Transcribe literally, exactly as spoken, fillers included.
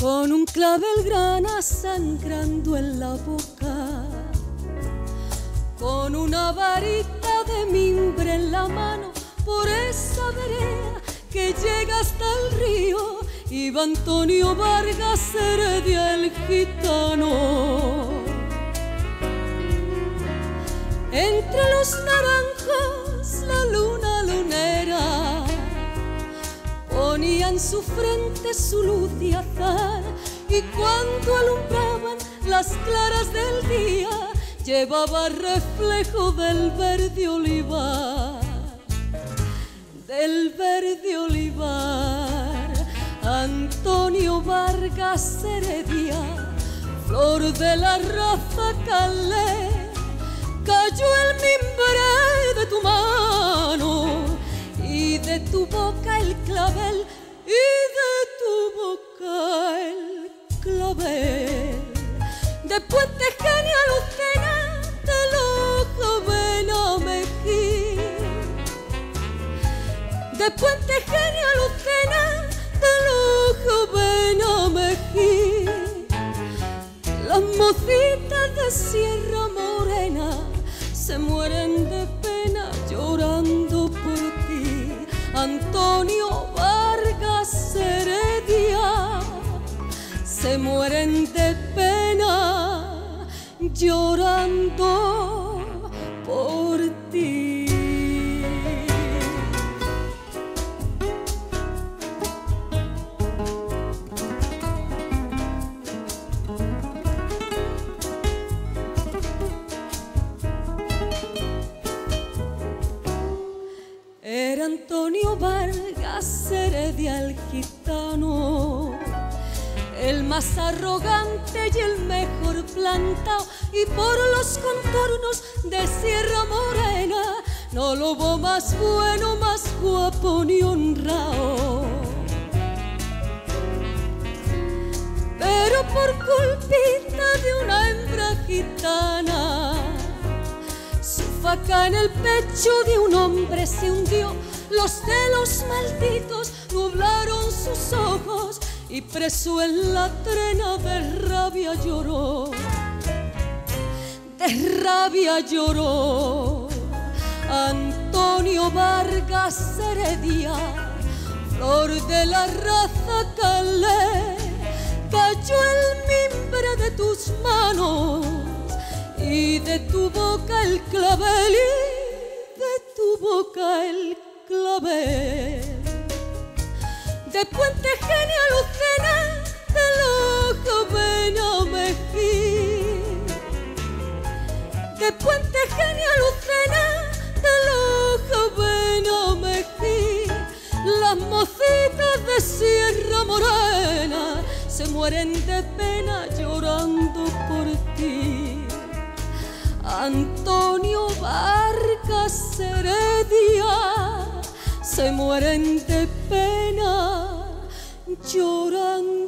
con un clavel grana sangrando en la boca, con una varita de mimbre en la mano, por esa vereda que llega hasta el río, iba Antonio Vargas Heredia el gitano. Entre los naranjos la luna lunera ponía en su frente su luz de azar, y cuando alumbraban las claras del día llevaba reflejo del verde olivar, del verde olivar. Antonio Vargas Heredia, flor de la raza calé, cayó el mimbre de tu mano y de tu boca el clavel, y de tu boca el clavel. De Puente Genio a Lucena, de Lojoven a Mejín, de Puente Genio a Lucena, de Lojoven a Mejín. Las mocitas de Sierra Morena se mueren de pena llorando por ti, Antonio Vargas Heredia. Se mueren de pena llorando por ti. Era Antonio Vargas Heredia el gitano, el más arrogante y el mejor plantado, y por los contornos de Sierra Morena no lo hubo más bueno, más guapo ni honrado. Pero por culpita de una hembra gitana, su faca en el pecho de un hombre se hundió, los celos malditos nublaron sus ojos, y preso en la trena de rabia lloró, de rabia lloró. Antonio Vargas Heredia, flor de la raza calé, cayó el mimbre de tus manos y de tu boca el clavel, y de tu boca el clavel. De Puente Genio a Lucena, de Lojoven a Mejín, de Puente Genio a Lucena, de Lojoven a Mejín. Las mocitas de Sierra Morena se mueren de pena llorando por ti, Antonio Vargas Heredia. Se mueren de pena llorando